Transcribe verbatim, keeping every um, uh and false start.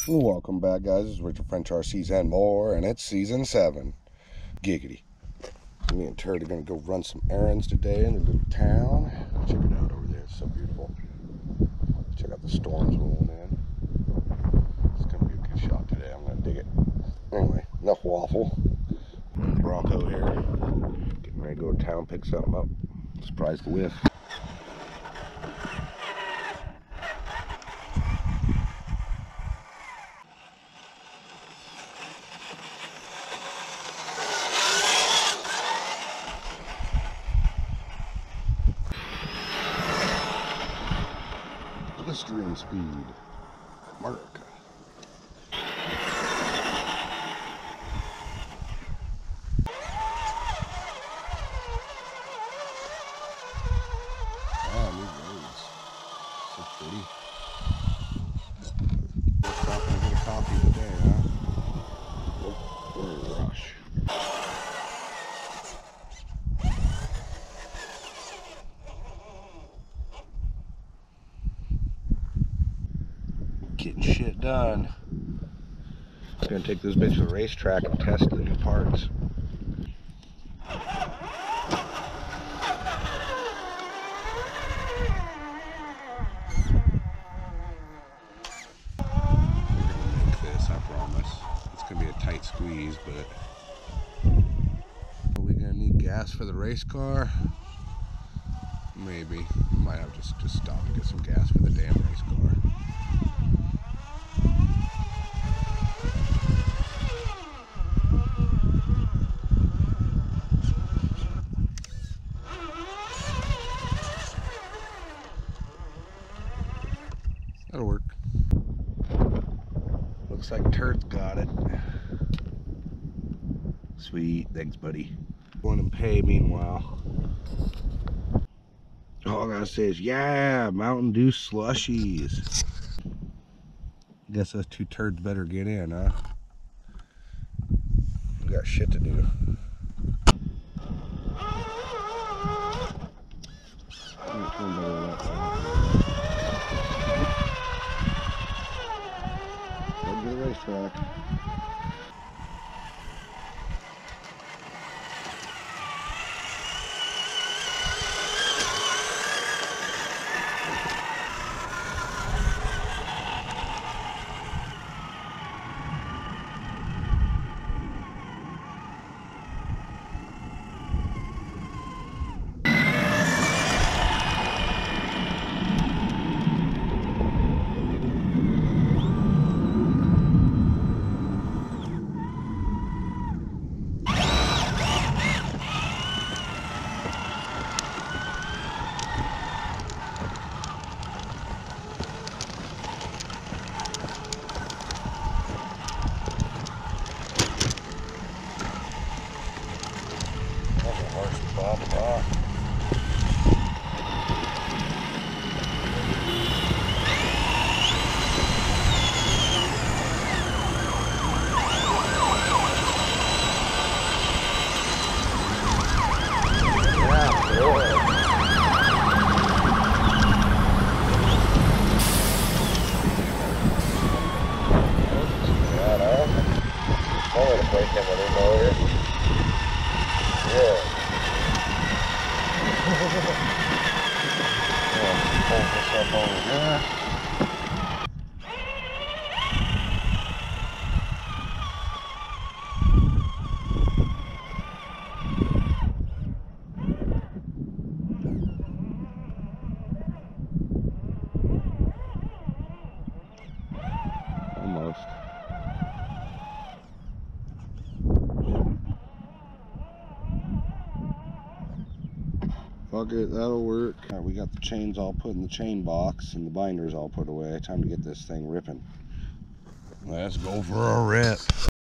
Welcome back, guys. This is Richard French R Cs and more, and it's season seven. Giggity. Me and Turd are going to go run some errands today in a little town. Check it out over there. It's so beautiful. Check out the storms rolling in. It's going to be a good shot today. I'm going to dig it. Anyway, enough waffle. I'm in the Bronco here. Getting ready to go to town, pick something up. Surprise the whiff. Blistering speed, America. Wow, new roads. So pretty. Stopping to get a coffee today, huh? What a rush. Getting shit done. I'm gonna take this bitch to the racetrack and test the new parts. We're gonna make this, I promise. It's gonna be a tight squeeze, but are we gonna need gas for the race car? Maybe. We might have to just, just stop and get some gas for the damn race car. That'll work. Looks like Turd's got it. Sweet, thanks buddy. Going and pay meanwhile. All I gotta say is, yeah, Mountain Dew slushies. I guess those two turds better get in, huh? We got shit to do. Go to the racetrack. Bob, Bob. Yeah, boy. Yeah, no. I'm going to break him with him over here. Yeah. Yeah, pull this up over there. Almost. Fuck it, that'll work. Alright, we got the chains all put in the chain box and the binders all put away. Time to get this thing ripping. Let's go for a rip.